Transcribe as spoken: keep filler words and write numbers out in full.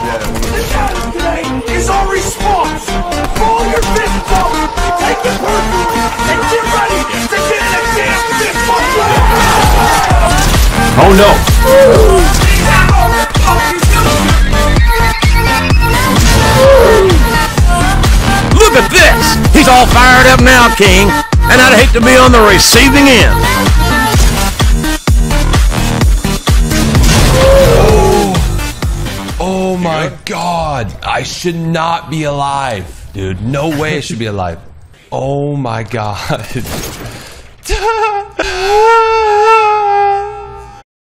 The challenge today is our response. Roll your fist bump, take it personally, and get ready to get in a damn fist bump. Oh no! Look at this! He's all fired up now, King, and I'd hate to be on the receiving end. Oh my god, I should not be alive, dude. No way I should be alive. Oh my god.